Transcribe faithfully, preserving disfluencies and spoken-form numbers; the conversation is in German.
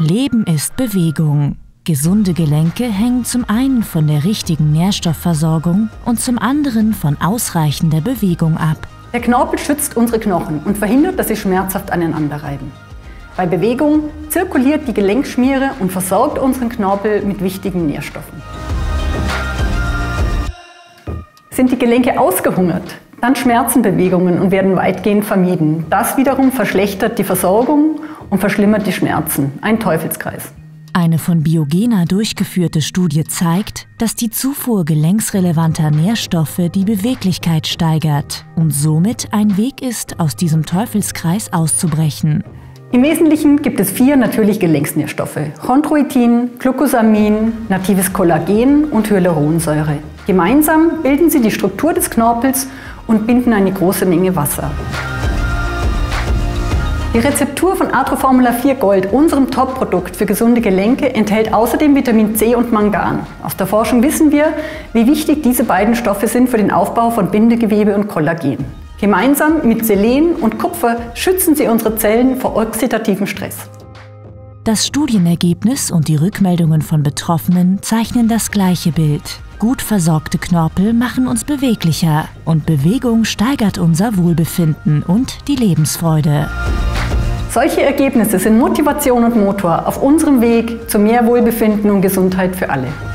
Leben ist Bewegung. Gesunde Gelenke hängen zum einen von der richtigen Nährstoffversorgung und zum anderen von ausreichender Bewegung ab. Der Knorpel schützt unsere Knochen und verhindert, dass sie schmerzhaft aneinander reiben. Bei Bewegung zirkuliert die Gelenkschmiere und versorgt unseren Knorpel mit wichtigen Nährstoffen. Sind die Gelenke ausgehungert, dann schmerzen Bewegungen und werden weitgehend vermieden. Das wiederum verschlechtert die Versorgung und verschlimmert die Schmerzen. Ein Teufelskreis. Eine von Biogena durchgeführte Studie zeigt, dass die Zufuhr gelenksrelevanter Nährstoffe die Beweglichkeit steigert und somit ein Weg ist, aus diesem Teufelskreis auszubrechen. Im Wesentlichen gibt es vier natürliche Gelenksnährstoffe: Chondroitin, Glucosamin, natives Kollagen und Hyaluronsäure. Gemeinsam bilden sie die Struktur des Knorpels und binden eine große Menge Wasser. Die Rezeptur von Arthroformula vier Gold, unserem Top-Produkt für gesunde Gelenke, enthält außerdem Vitamin C und Mangan. Aus der Forschung wissen wir, wie wichtig diese beiden Stoffe sind für den Aufbau von Bindegewebe und Kollagen. Gemeinsam mit Selen und Kupfer schützen sie unsere Zellen vor oxidativem Stress. Das Studienergebnis und die Rückmeldungen von Betroffenen zeichnen das gleiche Bild. Gut versorgte Knorpel machen uns beweglicher und Bewegung steigert unser Wohlbefinden und die Lebensfreude. Solche Ergebnisse sind Motivation und Motor auf unserem Weg zu mehr Wohlbefinden und Gesundheit für alle.